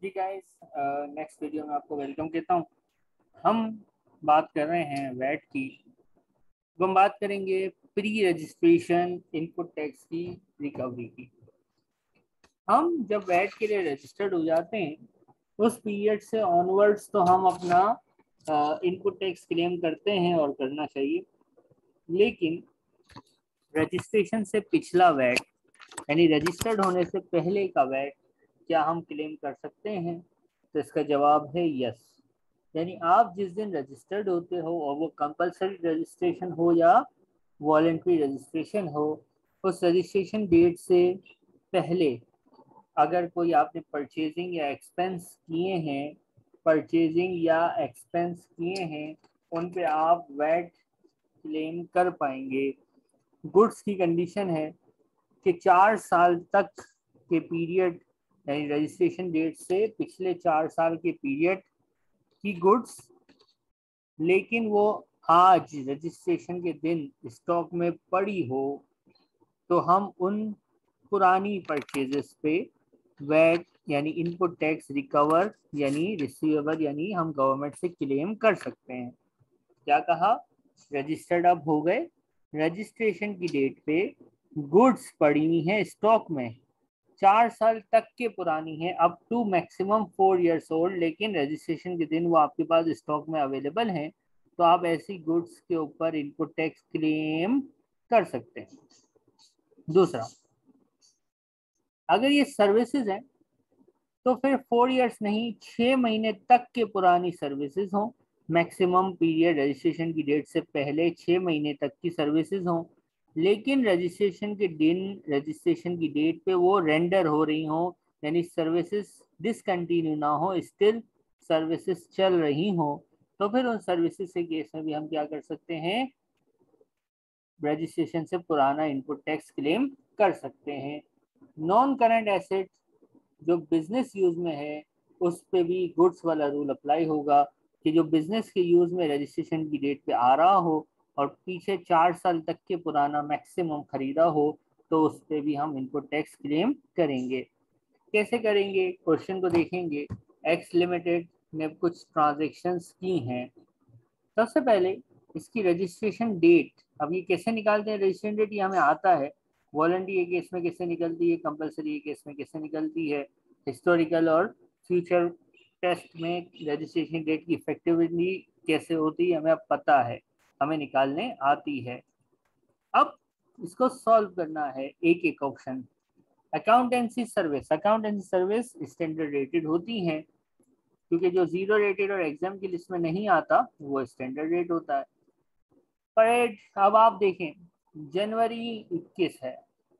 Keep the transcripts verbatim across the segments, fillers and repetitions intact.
जी guys, next video में आपको welcome कहता हूँ। हम बात कर रहे हैं वैट की। तो हम बात करेंगे प्री रजिस्ट्रेशन इनपुट टैक्स की रिकवरी की। हम जब वैट के लिए रजिस्टर्ड हो जाते हैं उस पीरियड से ऑनवर्ड्स तो हम अपना इनपुट टैक्स क्लेम करते हैं और करना चाहिए, लेकिन रजिस्ट्रेशन से पिछला वैट यानी रजिस्टर्ड होने से पहले का वैट क्या हम क्लेम कर सकते हैं? तो इसका जवाब है यस। यानी आप जिस दिन रजिस्टर्ड होते हो और वो कंपलसरी रजिस्ट्रेशन हो या वॉलेंट्री रजिस्ट्रेशन हो, उस रजिस्ट्रेशन डेट से पहले अगर कोई आपने परचेजिंग या एक्सपेंस किए हैं परचेजिंग या एक्सपेंस किए हैं उन पे आप वैट क्लेम कर पाएंगे। गुड्स की कंडीशन है कि चार साल तक के पीरियड यानी रजिस्ट्रेशन डेट से पिछले चार साल के पीरियड की गुड्स, लेकिन वो आज रजिस्ट्रेशन के दिन स्टॉक में पड़ी हो तो हम उन पुरानी परचेजेस पे वैट यानी इनपुट टैक्स रिकवर यानी रिसीवेबल यानी हम गवर्नमेंट से क्लेम कर सकते हैं। क्या कहा? रजिस्टर्ड अब हो गए, रजिस्ट्रेशन की डेट पे गुड्स पड़ी हुई हैं स्टॉक में, चार साल तक के पुरानी है, up to maximum four years old, लेकिन रजिस्ट्रेशन के दिन वो आपके पास स्टॉक में अवेलेबल हैं, तो आप ऐसी गुड्स के ऊपर इनपुट टैक्स क्लेम कर सकते हैं। दूसरा, अगर ये सर्विसेज हैं तो फिर फोर इयर्स नहीं छः महीने तक के पुरानी सर्विसेज हों, मैक्सिमम पीरियड रजिस्ट्रेशन की डेट से पहले छः महीने तक की सर्विसेज हों, लेकिन रजिस्ट्रेशन के दिन रजिस्ट्रेशन की डेट पे वो रेंडर हो रही हों यानी सर्विसेज डिसकंटिन्यू ना हो, स्टिल सर्विसेज चल रही हों, तो फिर उन सर्विसेज के केस में भी हम क्या कर सकते हैं? रजिस्ट्रेशन से पुराना इनपुट टैक्स क्लेम कर सकते हैं। नॉन करंट एसेट जो बिजनेस यूज में है उस पे भी गुड्स वाला रूल अप्लाई होगा कि जो बिजनेस के यूज में रजिस्ट्रेशन की डेट पे आ रहा हो और पीछे चार साल तक के पुराना मैक्सिमम खरीदा हो तो उस पे भी हम इनपुट टैक्स क्लेम करेंगे। कैसे करेंगे? क्वेश्चन को देखेंगे। एक्स लिमिटेड ने कुछ ट्रांजेक्शन्स की हैं। सबसे पहले इसकी रजिस्ट्रेशन डेट, अब ये कैसे निकालते हैं रजिस्ट्रेशन डेट? ये हमें आता है। वॉलंटरी के केस में कैसे निकलती है, कंपलसरी के केस में कैसे निकलती है, हिस्टोरिकल और फ्यूचर टेस्ट में रजिस्ट्रेशन डेट की इफेक्टिविटी कैसे होती है हमें अब पता है, हमें निकालने आती है। अब इसको सॉल्व करना है एक एक option. Accountancy service, accountancy service standard rated होती हैं क्योंकि जो जीरो रेटेड और एग्जाम की लिस्ट में नहीं आता वो स्टैंडर्ड रेट होता है। पर अब आप देखें जनवरी इक्कीस है,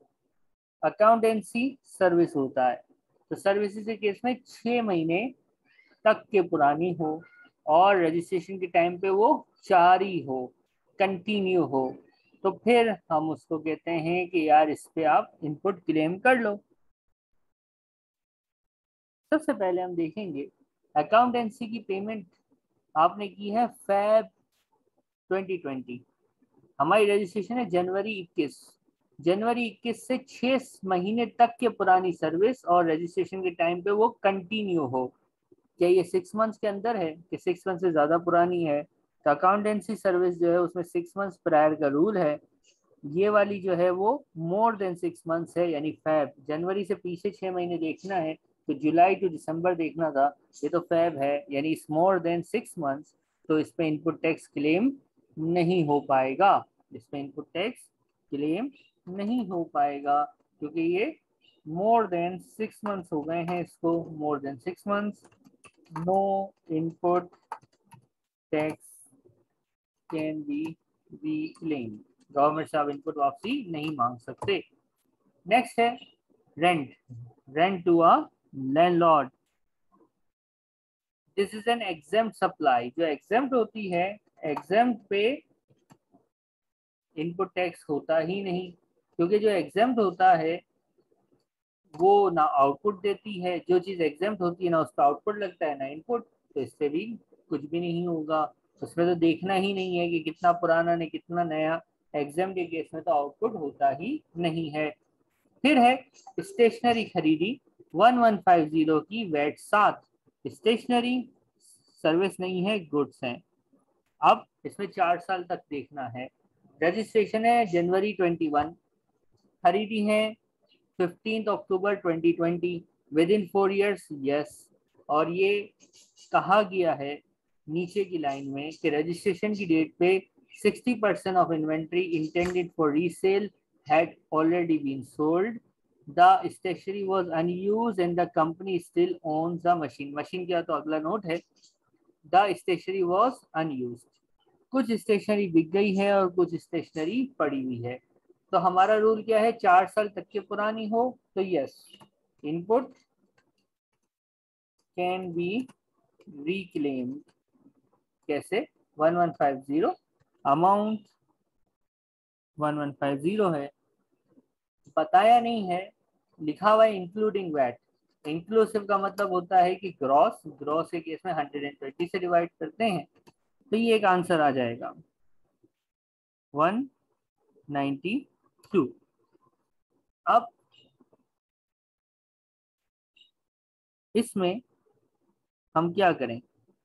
अकाउंटेंसी सर्विस होता है, तो सर्विसेज के केस में छः महीने तक के पुरानी हो और रजिस्ट्रेशन के टाइम पे वो जारी हो, कंटिन्यू हो, तो फिर हम उसको कहते हैं कि यार इस पे आप इनपुट क्लेम कर लो। सबसे पहले हम देखेंगे अकाउंटेंसी की पेमेंट आपने की है फेब ट्वेंटी ट्वेंटी, हमारी रजिस्ट्रेशन है जनवरी इक्कीस, जनवरी इक्कीस से छः महीने तक के पुरानी सर्विस और रजिस्ट्रेशन के टाइम पे वो कंटिन्यू हो। क्या ये सिक्स मंथ्स के अंदर है कि सिक्स मंथ से ज़्यादा पुरानी है? तो अकाउंटेंसी सर्विस जो है उसमें सिक्स मंथ्स प्रायर का रूल है। ये वाली जो है वो मोर देन सिक्स मंथ्स है, यानी फैब, जनवरी से पीछे छः महीने देखना है तो जुलाई टू दिसंबर देखना था, ये तो फैब है यानी इस मोर देन सिक्स मंथ्स, तो इस पे इनपुट टैक्स क्लेम नहीं हो पाएगा, इस पे इनपुट टैक्स क्लेम नहीं हो पाएगा क्योंकि ये मोर देन सिक्स मंथ्स हो गए हैं, इसको more than six months, no input tax can be reclaimed, government से आप इनपुट वापसी नहीं मांग सकते। नेक्स्ट है rent, rent to a landlord, this is an exempt supply, जो एग्जेम्प्ट होती है एग्जेम्प्ट पे इनपुट टैक्स होता ही नहीं क्योंकि जो एग्जेम्प्ट होता है वो ना आउटपुट देती है, जो चीज़ एग्जेम्प्ट होती है ना उसका आउटपुट लगता है ना इनपुट, तो इससे भी कुछ भी नहीं होगा। उसमें तो देखना ही नहीं है कि कितना पुराना ने कितना नया, एग्जेम्प्ट के केस में तो आउटपुट होता ही नहीं है। फिर है स्टेशनरी खरीदी, वन वन फाइव जीरो की वैट सात, स्टेशनरी सर्विस नहीं है, गुड्स हैं। अब इसमें चार साल तक देखना है। रजिस्ट्रेशन है जनवरी ट्वेंटी वन, खरीदी है fifteenth October twenty twenty, within four years, yes. और ये कहा गया है नीचे की लाइन में कि रजिस्ट्रेशन की डेट पे sixty percent of inventory intended for resale had already been sold, the stationery was unused and the company still owns the machine। Machine क्या, तो अगला नोट है the stationery was unused। कुछ stationery बिक गई है और कुछ स्टेशनरी पड़ी हुई है। तो हमारा रूल क्या है, चार साल तक के पुरानी हो तो yes, input can be reclaimed. कैसे, one one five zero, amount one one five zero है, बताया नहीं है, लिखा हुआ है इंक्लूडिंग वैट। इंक्लूसिव का मतलब होता है कि ग्रॉस, ग्रॉस के केस में हंड्रेड एंड ट्वेंटी से डिवाइड करते हैं, तो ये एक आंसर आ जाएगा वन नाइन्टी टू। अब इसमें हम क्या करें,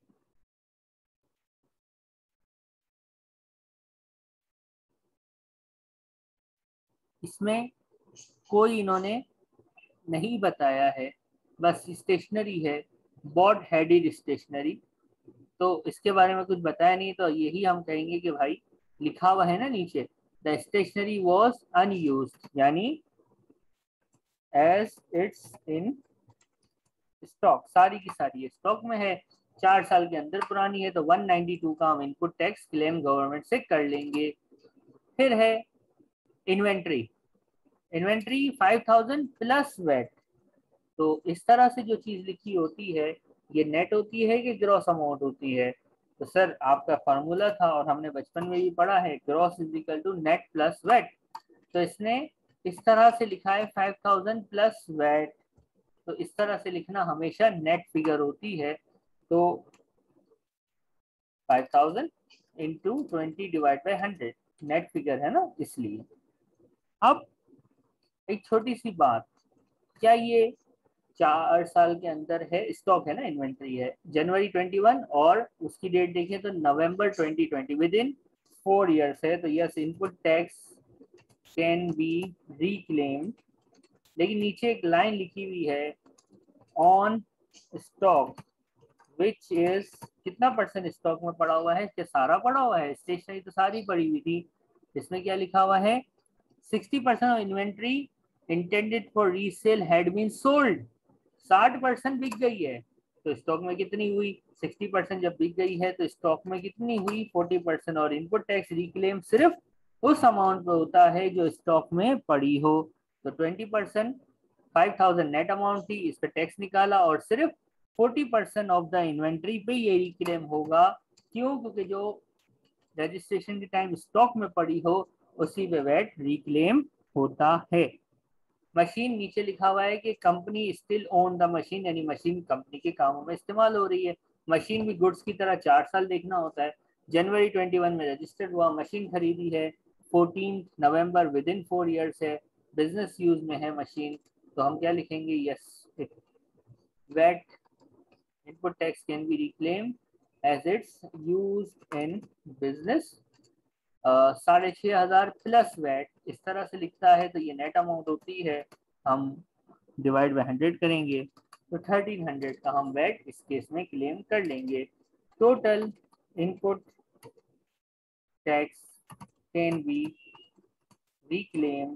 इसमें कोई इन्होंने नहीं बताया है, बस स्टेशनरी है, बॉड हेडेड स्टेशनरी, तो इसके बारे में कुछ बताया नहीं। तो यही हम कहेंगे कि भाई लिखा हुआ है ना नीचे, द स्टेशनरी वॉज अनयूज्ड, यानी एज इट्स इन स्टॉक, सारी की सारी स्टॉक में है, चार साल के अंदर पुरानी है, तो वन नाइन्टी टू का हम इनपुट टैक्स क्लेम गवर्नमेंट से कर लेंगे। फिर है inventory, inventory five thousand plus VAT. तो इस तरह से जो चीज लिखी होती है ये नेट होती है कि ग्रॉस अमाउंट होती है। तो सर आपका फॉर्मूला था और हमने बचपन में भी पढ़ा है, gross is equal to net plus VAT. तो इसने इस तरह से लिखा है फाइव थाउजेंड प्लस वैट, तो इस तरह से लिखना हमेशा नेट फिगर होती है। तो five thousand into twenty divide by hundred, net figure है ना, इसलिए। अब एक छोटी सी बात, क्या ये चार साल के अंदर है, स्टॉक है ना, इन्वेंट्री है जनवरी ट्वेंटी वन और उसकी डेट देखें तो November twenty twenty, within four years है, तो yes input tax can be reclaimed. लेकिन नीचे एक लाइन लिखी हुई है ऑन स्टॉक विच इज, कितना परसेंट स्टॉक में पड़ा हुआ है, क्या सारा पड़ा हुआ है, स्टेशनरी तो सारी पड़ी हुई थी। इसमें क्या लिखा हुआ है, sixty percent of inventory intended for resale had been sold, साठ परसेंट बिक गई है, तो स्टॉक में कितनी हुई, सिक्सटी परसेंट जब बिक गई है तो स्टॉक में कितनी हुई, फोर्टी परसेंट। और इनपुट टैक्स रिक्लेम सिर्फ उस अमाउंट पे होता है जो स्टॉक में पड़ी हो। तो twenty percent, five thousand net amount थी, इस पर टैक्स निकाला और सिर्फ forty percent of the inventory पे ये रिक्लेम होगा। क्यों, क्योंकि जो रजिस्ट्रेशन के टाइम स्टॉक में पड़ी हो उसी पे वैट रिक्लेम होता है। मशीन, नीचे लिखा हुआ है कि company still own the machine, यानी मशीन कंपनी के कामों में इस्तेमाल हो रही है। मशीन भी गुड्स की तरह चार साल देखना होता है। जनवरी ट्वेंटी वन में रजिस्टर्ड हुआ, मशीन खरीदी है fourteen November, within four years है, बिजनेस यूज में है मशीन, तो हम क्या लिखेंगे, yes VAT input tax can be reclaim as it's use in business. साढ़े छः हजार प्लस वैट, इस तरह से लिखता है तो ये नेट अमाउंट होती है, हम डिवाइड बाई हंड्रेड करेंगे तो थर्टीन हंड्रेड का हम वैट इस केस में क्लेम कर लेंगे। Total input tax can be reclaim,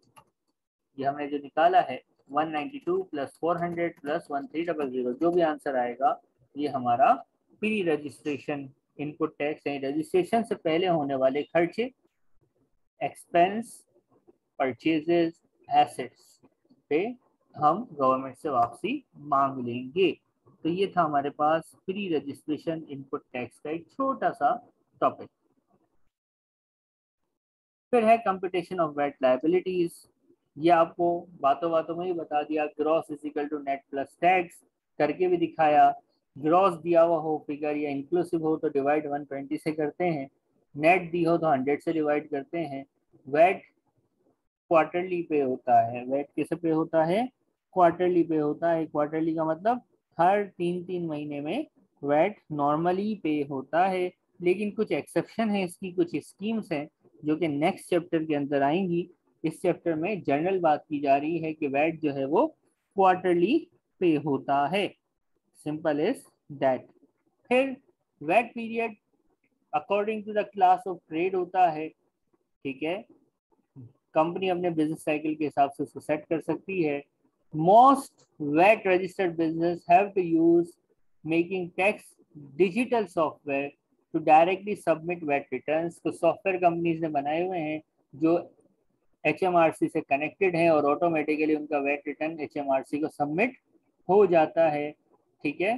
ये हमने जो निकाला है one ninety two plus four hundred plus one three double zero, जो भी आंसर आएगा ये हमारा प्री रजिस्ट्रेशन इनपुट टैक्स है, रजिस्ट्रेशन से पहले होने वाले खर्चे, एक्सपेंस, परचेजेस, एसेट्स पे हम गवर्नमेंट से वापसी मांग लेंगे। तो ये था हमारे पास प्री रजिस्ट्रेशन इनपुट टैक्स का एक छोटा सा टॉपिक। फिर है कंप्यूटेशन ऑफ वैट लायबिलिटीज, ये आपको बातों बातों में ही बता दिया, gross is equal to net plus tax करके भी दिखाया। ग्रॉस दिया हुआ हो फिगर या इंक्लूसिव हो तो डिवाइड वन ट्वेंटी से करते हैं, नेट दी हो तो हंड्रेड से डिवाइड करते हैं। वैट क्वार्टरली पे होता है, वैट कैसे पे होता है, क्वार्टरली पे होता है। क्वार्टरली का मतलब हर तीन तीन महीने में वैट नॉर्मली पे होता है, लेकिन कुछ एक्सेप्शन है इसकी, कुछ स्कीम्स हैं जो कि नेक्स्ट चैप्टर के अंदर आएंगी। इस चैप्टर में जनरल बात की जा रही है कि वैट जो है वो क्वार्टरली पे होता है, सिंपल इज दैट। फिर VAT period according to the class of trade होता है, ठीक है, कंपनी अपने बिजनेस साइकिल के हिसाब से उसको सेट कर सकती है। Most VAT registered business have to use making tax digital software to directly submit VAT returns. तो सॉफ्टवेयर कंपनीज ने बनाए हुए हैं जो एच एम आर सी से कनेक्टेड हैं और ऑटोमेटिकली उनका VAT return H M R C को सबमिट हो जाता है, ठीक है।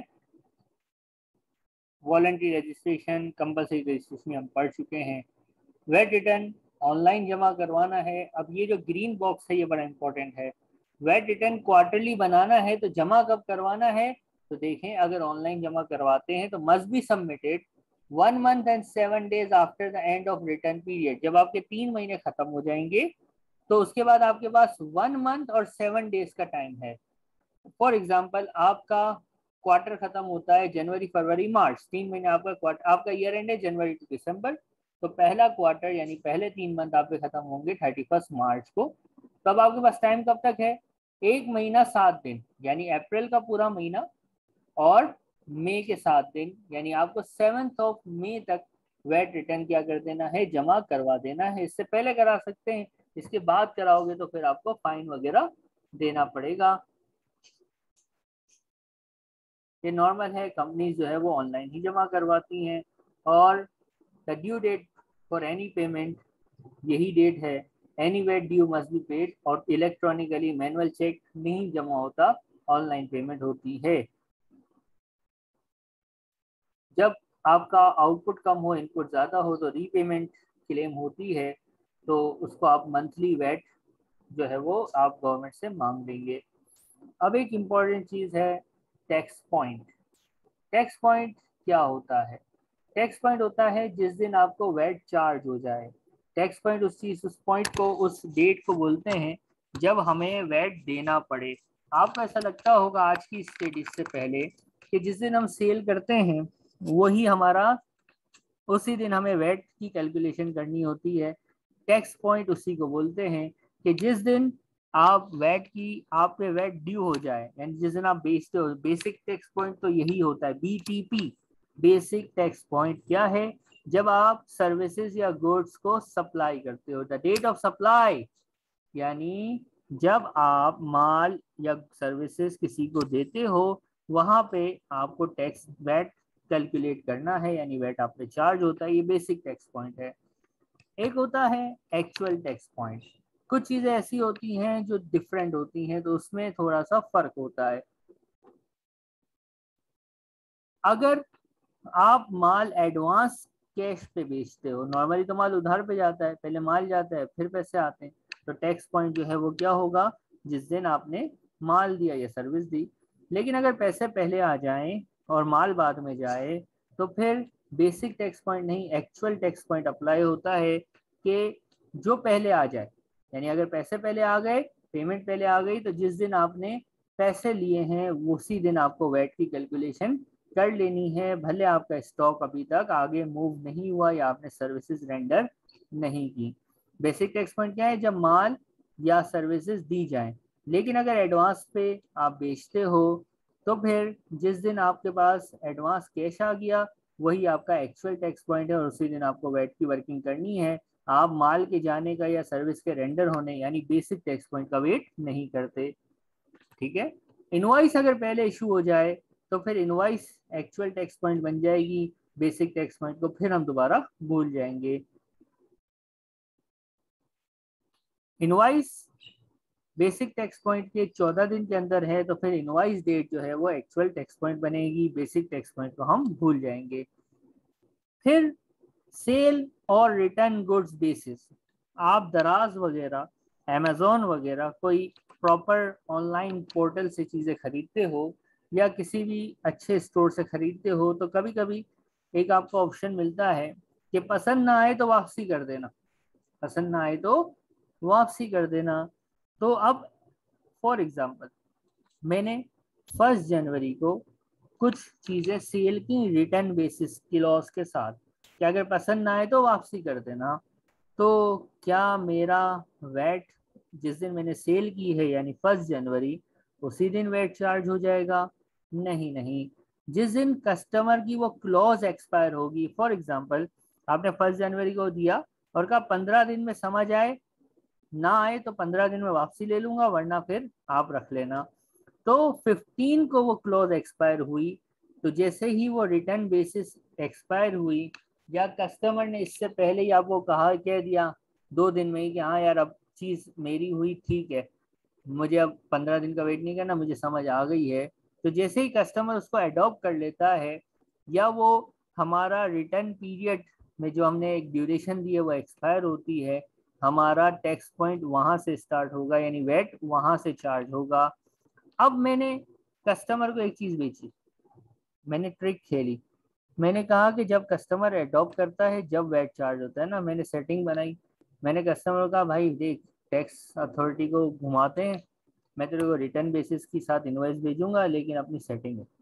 वॉलंटरी रजिस्ट्रेशन, कंपल्सरी रजिस्ट्रेशन हम पढ़ चुके हैं। वैट रिटर्न ऑनलाइन जमा करवाना है। अब ये जो ग्रीन बॉक्स है ये बड़ा इंपॉर्टेंट है। वैट रिटर्न क्वार्टरली बनाना है तो जमा कब करवाना है, तो देखें अगर ऑनलाइन जमा करवाते हैं तो must be submitted one month and seven days after the end of return period. जब आपके तीन महीने खत्म हो जाएंगे तो उसके बाद आपके पास वन मंथ और सेवन डेज का टाइम है। फॉर एग्जाम्पल आपका क्वार्टर खत्म होता है जनवरी फरवरी मार्च, तीन महीने आपका क्वार्टर, आपका ईयर एंड है जनवरी टू दिसंबर, तो पहला क्वार्टर यानी पहले तीन मंथ आपके खत्म होंगे थर्टी फर्स्ट मार्च को। तब आपके पास टाइम कब तक है, एक महीना सात दिन, यानी अप्रैल का पूरा महीना और मई के सात दिन, यानी आपको सेवन्थ ऑफ मई तक वैट रिटर्न क्या कर देना है, जमा करवा देना है। इससे पहले करा सकते हैं, इसके बाद कराओगे तो फिर आपको फाइन वगैरह देना पड़ेगा। ये नॉर्मल है, कंपनी जो है वो ऑनलाइन ही जमा करवाती हैं और the due date for any payment यही डेट है। Any VAT due must be paid, और इलेक्ट्रॉनिकली मैनुअल चेक नहीं जमा होता, ऑनलाइन पेमेंट होती है। जब आपका आउटपुट कम हो, इनपुट ज़्यादा हो तो रीपेमेंट क्लेम होती है, तो उसको आप मंथली वेट जो है वो आप गवर्नमेंट से मांग लेंगे। अब एक इम्पॉर्टेंट चीज़ है टैक्स पॉइंट। टैक्स पॉइंट क्या होता है, टैक्स पॉइंट होता है जिस दिन आपको वैट चार्ज हो जाए। टैक्स पॉइंट उस चीज उस पॉइंट को उस डेट को बोलते हैं जब हमें वैट देना पड़े। आपको ऐसा लगता होगा आज की स्टेट से पहले कि जिस दिन हम सेल करते हैं वही हमारा, उसी दिन हमें वैट की कैलकुलेशन करनी होती है। टैक्स पॉइंट उसी को बोलते हैं कि जिस दिन आप वैट की आप पे वैट ड्यू हो जाए, यानी जिस दिन आप बेचते हो। बेसिक टैक्स पॉइंट तो यही होता है, B T P. Basic tax point क्या है, जब आप सर्विसेज या गुड्स को सप्लाई करते हो, द डेट ऑफ सप्लाई, यानी जब आप माल या सर्विसेज किसी को देते हो वहां पे आपको टैक्स वैट कैलकुलेट करना है, यानी वैट आप पे चार्ज होता है। ये बेसिक टैक्स पॉइंट है। एक होता है एक्चुअल टैक्स पॉइंट। कुछ चीजें ऐसी होती हैं जो डिफरेंट होती हैं तो उसमें थोड़ा सा फर्क होता है। अगर आप माल एडवांस कैश पे बेचते हो, नॉर्मली तो माल उधार पे जाता है, पहले माल जाता है फिर पैसे आते हैं, तो टैक्स पॉइंट जो है वो क्या होगा, जिस दिन आपने माल दिया या सर्विस दी। लेकिन अगर पैसे पहले आ जाएं और माल बाद में जाए तो फिर बेसिक टैक्स पॉइंट नहीं, एक्चुअल टैक्स पॉइंट अप्लाई होता है कि जो पहले आ जाए, यानी अगर पैसे पहले आ गए, पेमेंट पहले आ गई, तो जिस दिन आपने पैसे लिए हैं उसी दिन आपको वैट की कैलकुलेशन कर लेनी है, भले आपका स्टॉक अभी तक आगे मूव नहीं हुआ या आपने सर्विसेज रेंडर नहीं की। बेसिक टैक्स पॉइंट क्या है, जब माल या सर्विसेज दी जाए। लेकिन अगर एडवांस पे आप बेचते हो तो फिर जिस दिन आपके पास एडवांस कैश आ गया वही आपका एक्चुअल टैक्स पॉइंट है और उसी दिन आपको वैट की वर्किंग करनी है। आप माल के जाने का या सर्विस के रेंडर होने यानी बेसिक टैक्स पॉइंट का वेट नहीं करते, ठीक है। इनवॉइस अगर पहले इशू हो जाए तो फिर इनवॉइस एक्चुअल टैक्स पॉइंट बन जाएगी, बेसिक टैक्स पॉइंट को फिर हम दोबारा भूल जाएंगे। इनवॉइस बेसिक टैक्स पॉइंट के चौदह दिन के अंदर है तो फिर इनवॉइस डेट जो है वो एक्चुअल टैक्स पॉइंट बनेगी, बेसिक टैक्स पॉइंट को हम भूल जाएंगे। फिर सेल और रिटर्न गुड्स बेसिस, आप दराज वगैरह, अमेजोन वगैरह कोई प्रॉपर ऑनलाइन पोर्टल से चीज़ें खरीदते हो या किसी भी अच्छे स्टोर से खरीदते हो तो कभी कभी एक आपको ऑप्शन मिलता है कि पसंद ना आए तो वापसी कर देना, पसंद ना आए तो वापसी कर देना। तो अब फॉर एग्जांपल मैंने फर्स्ट जनवरी को कुछ चीज़ें सेल की रिटर्न बेसिस क्लॉज के साथ कि अगर पसंद ना आए तो वापसी कर देना। तो क्या मेरा वैट जिस दिन मैंने सेल की है यानी फर्स्ट जनवरी उसी दिन वैट चार्ज हो जाएगा? नहीं नहीं, जिस दिन कस्टमर की वो क्लॉज एक्सपायर होगी, फॉर एग्जांपल आपने फर्स्ट जनवरी को दिया और कहा पंद्रह दिन में समझ आए, ना आए तो पंद्रह दिन में वापसी ले लूंगा वरना फिर आप रख लेना। तो फिफ्टीन को वो क्लॉज एक्सपायर हुई, तो जैसे ही वो रिटर्न बेसिस एक्सपायर हुई या कस्टमर ने इससे पहले ही आपको कहा कह दिया दो दिन में ही कि हाँ यार अब चीज़ मेरी हुई, ठीक है, मुझे अब पंद्रह दिन का वेट नहीं करना, मुझे समझ आ गई है, तो जैसे ही कस्टमर उसको अडॉप्ट कर लेता है या वो हमारा रिटर्न पीरियड में जो हमने एक ड्यूरेशन दी है वो एक्सपायर होती है, हमारा टैक्स पॉइंट वहाँ से स्टार्ट होगा यानी वेट वहाँ से चार्ज होगा। अब मैंने कस्टमर को एक चीज़ बेची, मैंने ट्रिक खेली, मैंने कहा कि जब कस्टमर अडॉप्ट करता है जब वेट चार्ज होता है ना, मैंने सेटिंग बनाई, मैंने कस्टमर को कहा भाई देख टैक्स अथॉरिटी को घुमाते हैं, मैं तेरे को रिटर्न बेसिस के साथ इनवॉइस भेजूंगा लेकिन अपनी सेटिंग है।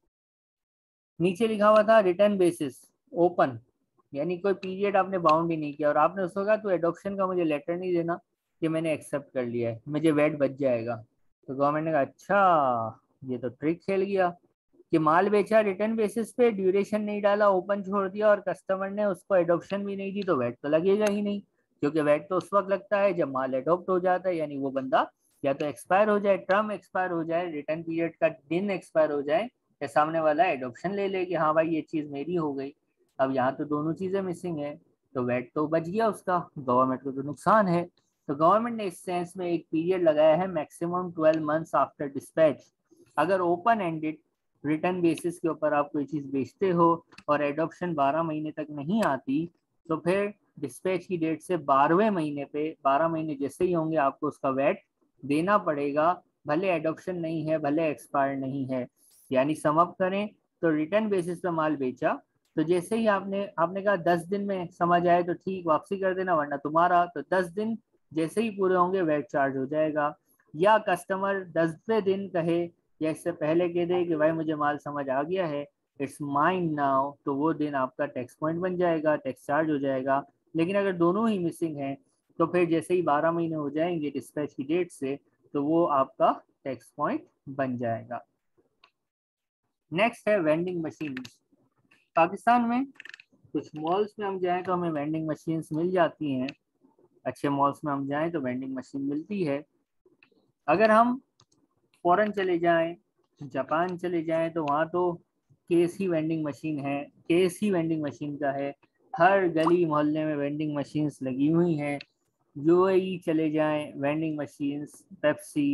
नीचे लिखा हुआ था रिटर्न बेसिस ओपन, यानी कोई पीरियड आपने बाउंड ही नहीं किया और आपने उसको कहा तो एडॉप्शन का मुझे लेटर नहीं देना कि मैंने एक्सेप्ट कर लिया है, मुझे वेट बच जाएगा। तो गवर्नमेंट ने कहा अच्छा ये तो ट्रिक खेल गया कि माल बेचा रिटर्न बेसिस पे, ड्यूरेशन नहीं डाला, ओपन छोड़ दिया और कस्टमर ने उसको एडॉप्शन भी नहीं दी, तो वेट तो लगेगा ही नहीं, क्योंकि वेट तो उस वक्त लगता है जब माल एडॉप्ट हो जाता है, यानी वो बंदा या तो एक्सपायर हो जाए, टर्म एक्सपायर हो जाए, रिटर्न पीरियड का दिन एक्सपायर हो जाए, या सामने वाला एडॉप्शन ले ले कि हाँ भाई ये चीज़ मेरी हो गई। अब यहाँ तो दोनों चीज़ें मिसिंग है, तो वेट तो बच गया उसका, गवर्नमेंट को तो नुकसान है। तो गवर्नमेंट ने इस सेंस में एक पीरियड लगाया है maximum twelve months after dispatch. अगर ओपन एंडेड रिटर्न बेसिस के ऊपर आप कोई चीज़ बेचते हो और एडॉप्शन बारह महीने तक नहीं आती, तो फिर डिस्पैच की डेट से बारहवें महीने पे, बारह महीने जैसे ही होंगे आपको उसका वेट देना पड़ेगा, भले एडॉप्शन नहीं है, भले एक्सपायर नहीं है। यानी सम अप करें तो रिटर्न बेसिस पे माल बेचा, तो जैसे ही आपने आपने कहा दस दिन में समझ आए तो ठीक वापसी कर देना वरना तुम्हारा, तो दस दिन जैसे ही पूरे होंगे वेट चार्ज हो जाएगा। या कस्टमर दसवें दिन कहे या इससे पहले कह दे कि भाई मुझे माल समझ आ गया है, इट्स माइन नाउ, तो वो दिन आपका टैक्स पॉइंट बन जाएगा, टैक्स चार्ज हो जाएगा। लेकिन अगर दोनों ही मिसिंग हैं तो फिर जैसे ही बारह महीने हो जाएंगे डिस्पैच की डेट से, तो वो आपका टैक्स पॉइंट बन जाएगा। नेक्स्ट है वेंडिंग मशीन। पाकिस्तान में कुछ मॉल्स में हम जाएं तो हमें वेंडिंग मशीन्स मिल जाती हैं, अच्छे मॉल्स में हम जाएं तो वेंडिंग मशीन मिलती है। अगर हम फॉरेन चले जाएं, जापान चले जाएं, तो वहाँ तो केस ही वेंडिंग मशीन है, केस ही वेंडिंग मशीन का है, हर गली मोहल्ले में वेंडिंग मशीन्स लगी हुई हैं। यूएई चले जाएं, vending machines Pepsi,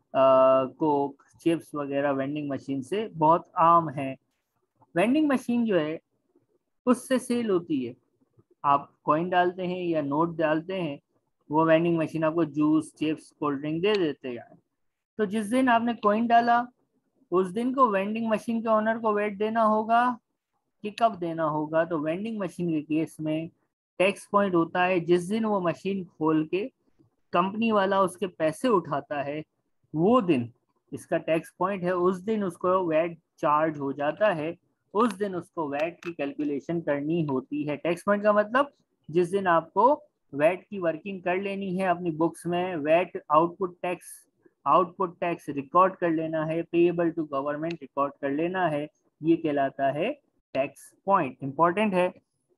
Coke, chips वगैरह वेंडिंग मशीन से बहुत आम है। वेंडिंग मशीन जो है उससे सेल होती है, आप कॉइन डालते हैं या नोट डालते हैं, वो वेंडिंग मशीन आपको जूस, चिप्स, कोल्ड ड्रिंक दे देते हैं। तो जिस दिन आपने कॉइन डाला उस दिन को वेंडिंग मशीन के ओनर को वेट देना होगा कि कब देना होगा? तो वेंडिंग मशीन के केस में टैक्स पॉइंट होता है जिस दिन वो मशीन खोल के कंपनी वाला उसके पैसे उठाता है, वो दिन इसका टैक्स पॉइंट है, उस दिन उसको वेट चार्ज हो जाता है, उस दिन उसको वेट की कैलकुलेशन करनी होती है। टैक्स पॉइंट का मतलब जिस दिन आपको वेट की वर्किंग कर लेनी है, अपनी बुक्स में VAT output tax output tax record कर लेना है, पेएबल टू गवर्नमेंट रिकॉर्ड कर लेना है, ये कहलाता है टैक्स पॉइंट। इंपॉर्टेंट है,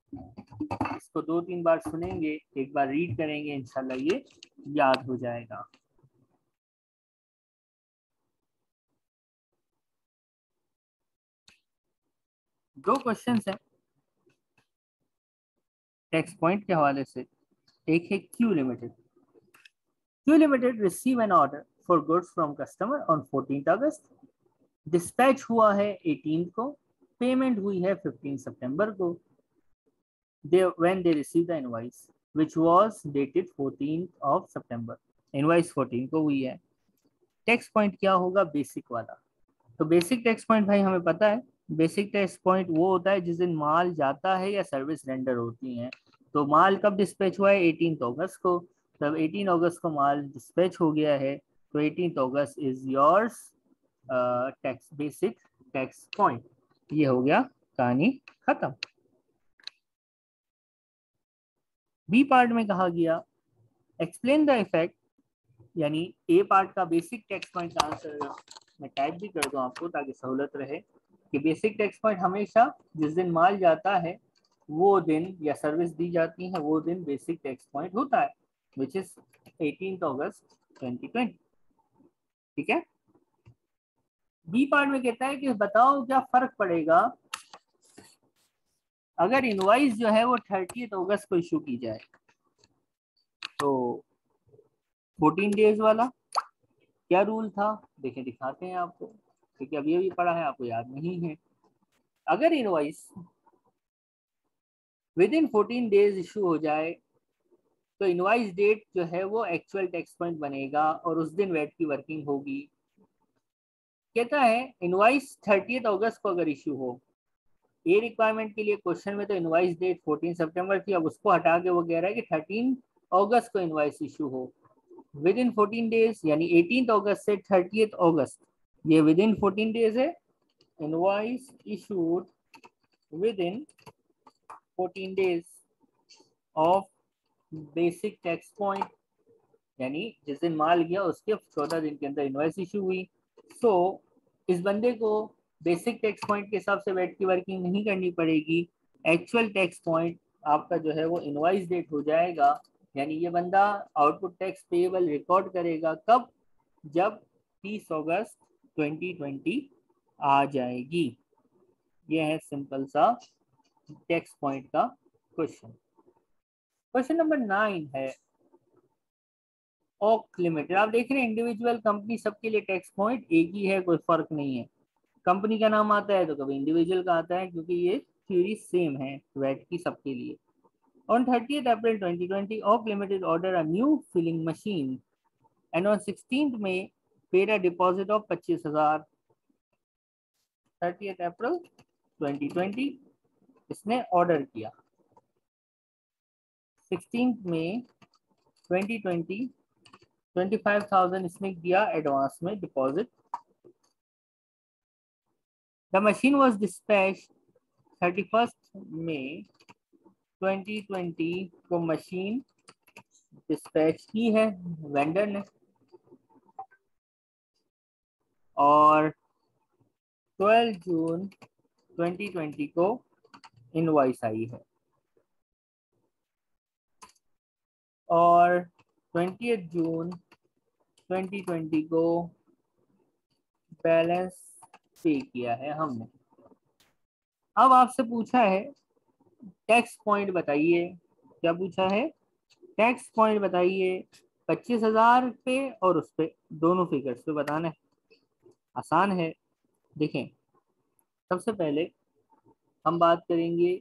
इसको दो तीन बार सुनेंगे, एक बार रीड करेंगे, इंशाल्लाह ये याद हो जाएगा। दो क्वेश्चंस हैं टैक्स पॉइंट के हवाले से। एक है Q limited. Q limited receive an order for goods from customer on fourteen August, dispatch हुआ है एटीन को, पेमेंट हुई है फिफ्टीन सितंबर को। they when they received the invoice which was dated fourteenth of September, invoice fourteen को हुई है। Tax point क्या होगा? बेसिक वाला। तो बेसिक टैक्स पॉइंट भाई हमें पता है, बेसिक टैक्स पॉइंट वो होता है जिस दिन माल जाता है या सर्विस रेंडर होती है। तो माल कब डिस्पैच हुआ है? एटीन अगस्त को। तब एटीन अगस्त को माल डिस्पैच हो गया है, तो eighteen August is yours tax basic tax point. ये हो गया कहानी खत्म। बी पार्ट में कहा गया एक्सप्लेन द इफेक्ट, यानी ए पार्ट का बेसिक टैक्स पॉइंट का आंसर मैं टाइप भी कर दूं आपको ताकि सहूलत रहे कि बेसिक टैक्स पॉइंट हमेशा जिस दिन माल जाता है वो दिन या सर्विस दी जाती है वो दिन बेसिक टैक्स पॉइंट होता है, which is eighteenth August twenty twenty. ठीक है। बी पार्ट में कहता है कि बताओ क्या फर्क पड़ेगा अगर इनवॉइस जो है वो थर्टीथ अगस्त को इशू की जाए। तो फोर्टीन डेज वाला क्या रूल था, देखें दिखाते हैं आपको, क्योंकि अभी अभी पढ़ा है आपको याद नहीं है। अगर invoice within fourteen days issue हो जाए तो इनवॉइस डेट जो है वो एक्चुअल टैक्स पॉइंट बनेगा और उस दिन वैट की वर्किंग होगी। कहता है इनवॉइस थर्टीथ अगस्त को अगर इशू हो, ये रिक्वायरमेंट के लिए क्वेश्चन में तो इनवॉइस डेट फोर्टीन सितंबर थी, अब उसको हटा के वो कह रहा है कि थर्टीन अगस्त को इनवॉइस इशू हो विद इन फोर्टीन डेज, यानी एटीन्थ अगस्त से थर्टीथ अगस्त, ये विद इन फोर्टीन डेज है। Invoice issued within fourteen days of basic tax point, यानी जिस दिन माल गया उसके चौदह दिन के अंदर इनवॉइस इशू हुई। सो so, इस बंदे को बेसिक टैक्स पॉइंट के हिसाब से वैट की वर्किंग नहीं करनी पड़ेगी, एक्चुअल टैक्स पॉइंट आपका जो है वो इनवॉइस डेट हो जाएगा। यानी ये बंदा आउटपुट टैक्स पेएबल रिकॉर्ड करेगा कब, जब तीस अगस्त ट्वेंटी ट्वेंटी आ जाएगी। ये है सिंपल सा टैक्स पॉइंट का क्वेश्चन। क्वेश्चन नंबर नाइन है ओक लिमिटेड। आप देख रहे हैं इंडिविजुअल कंपनी सबके लिए टैक्स पॉइंट एक ही है, कोई फर्क नहीं है। कंपनी का नाम आता है तो कभी इंडिविजुअल का आता है, क्योंकि ये थ्योरी सेम है वैट की सबके लिए। On thirtieth April twenty twenty oak limited order a new filling machine and on sixteenth May paid a deposit of पच्चीस हजार। थर्टीथ अप्रैल ट्वेंटी ट्वेंटी इसने ऑर्डर किया, sixteenth May twenty twenty twenty five thousand इसने दिया advance में deposit. The machine was dispatch thirty first May twenty twenty को machine dispatch की है वेंडर ने, और ट्वेल्व जून ट्वेंटी ट्वेंटी को इनवॉइस आई है, और ट्वेंटी जून ट्वेंटी ट्वेंटी को बैलेंस पे किया है हमने। अब आपसे पूछा है टैक्स पॉइंट बताइए, क्या पूछा है, टैक्स पॉइंट बताइए पच्चीस हजार पे और उस पे दोनों फिगर्स पे बताना है। आसान है। देखें सबसे पहले हम बात करेंगे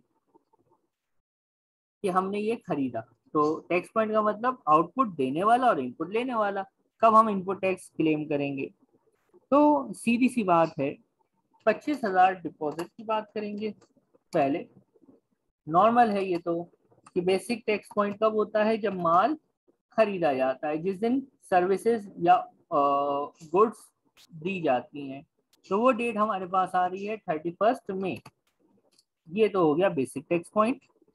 कि हमने ये खरीदा, तो टैक्स पॉइंट का मतलब आउटपुट देने वाला और इनपुट लेने वाला। कब हम इनपुट टैक्स क्लेम करेंगे, तो सीधी सी बात है पच्चीस हजार डिपॉजिट की बात करेंगे पहले। नॉर्मल है ये तो कि बेसिक टैक्स पॉइंट कब होता है, जब माल खरीदा जाता है, जिस दिन सर्विसेज या गुड्स दी जाती हैं, तो वो डेट हमारे पास आ रही है थर्टी फर्स्ट में। ये तो हो गया बेसिक टैक्स पॉइंट।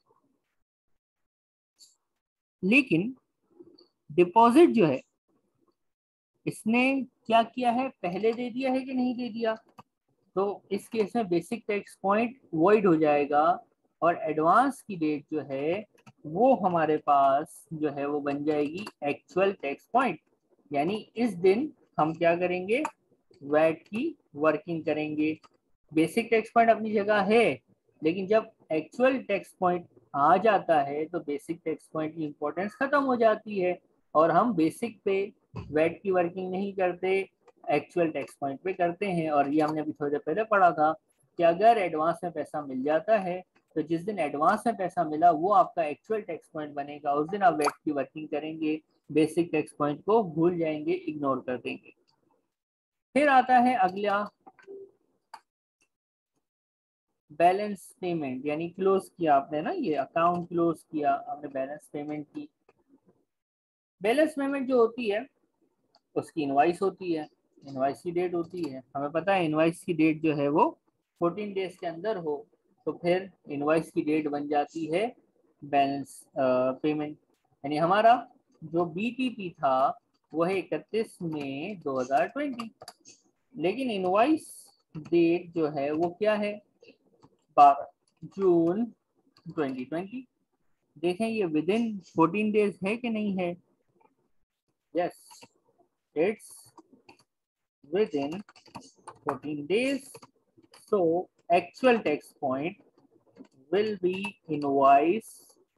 लेकिन डिपॉजिट जो है इसने क्या किया है, पहले दे दिया है कि नहीं दे दिया, तो इस केस में बेसिक टैक्स पॉइंट वॉइड हो जाएगा और एडवांस की डेट जो है वो हमारे पास जो है वो बन जाएगी एक्चुअल टैक्स पॉइंट। यानी इस दिन हम क्या करेंगे, वैट की वर्किंग करेंगे। बेसिक टैक्स पॉइंट अपनी जगह है, लेकिन जब एक्चुअल टैक्स पॉइंट आ जाता है तो बेसिक टैक्स पॉइंट की इंपॉर्टेंस खत्म हो जाती है और हम बेसिक पे वैट की वर्किंग नहीं करते, एक्चुअल टैक्स पॉइंट पे करते हैं। और ये हमने अभी थोड़ी देर पहले पढ़ा था कि अगर एडवांस में पैसा मिल जाता है तो जिस दिन एडवांस में पैसा मिला वो आपका एक्चुअल टैक्स पॉइंट बनेगा, उस दिन आप वैट की वर्किंग करेंगे, बेसिक टैक्स पॉइंट को भूल जाएंगे, इग्नोर कर देंगे। फिर आता है अगला बैलेंस पेमेंट, यानी क्लोज किया आपने ना, ये अकाउंट क्लोज किया आपने, बैलेंस पेमेंट की। बैलेंस पेमेंट जो होती है उसकी इनवॉइस होती है, इनवॉइस की डेट होती है, हमें पता है इनवॉइस की डेट जो है वो फोर्टीन डेज के अंदर हो, तो फिर इनवॉइस की डेट बन जाती है बैलेंस पेमेंट। यानी हमारा जो बीटीपी था वो है इकतीस मई दो हज़ार बीस, लेकिन इनवॉइस डेट जो है वो क्या है, बारह जून दो हज़ार बीस। देखें ये विद इन फोर्टीन डेज है कि नहीं है, yes it's within fourteen days, so actual tax point will be invoice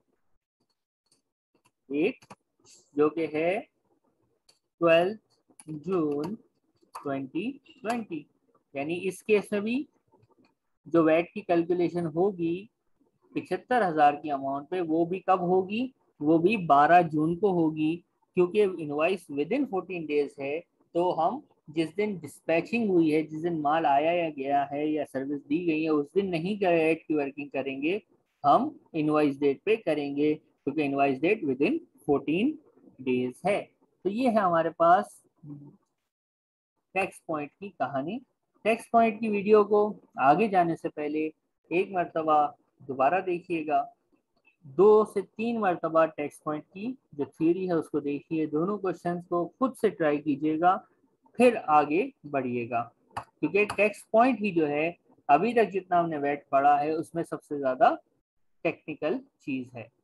date जो कि है ट्वेल्थ जून दो हज़ार बीस। यानी इस केस में भी जो वैट की कैलकुलेशन होगी पिछहत्तर हजार की अमाउंट पे, वो भी कब होगी, वो भी बारह जून को होगी, क्योंकि invoice within fourteen days है। तो हम जिस दिन डिस्पैचिंग हुई है, जिस दिन माल आया या गया है या सर्विस दी गई है, उस दिन नहीं वैट की वर्किंग करेंगे, हम इनवॉइस डेट पे करेंगे, क्योंकि invoice date within fourteen days है। तो ये है हमारे पास टैक्स पॉइंट की कहानी। टैक्स पॉइंट की वीडियो को आगे जाने से पहले एक मरतबा दोबारा देखिएगा, दो से तीन मरतबा टैक्स पॉइंट की जो थ्योरी है उसको देखिए, दोनों क्वेश्चंस को खुद से ट्राई कीजिएगा, फिर आगे बढ़िएगा, क्योंकि टैक्स पॉइंट ही जो है अभी तक जितना हमने वैट पढ़ा है उसमें सबसे ज़्यादा टेक्निकल चीज़ है।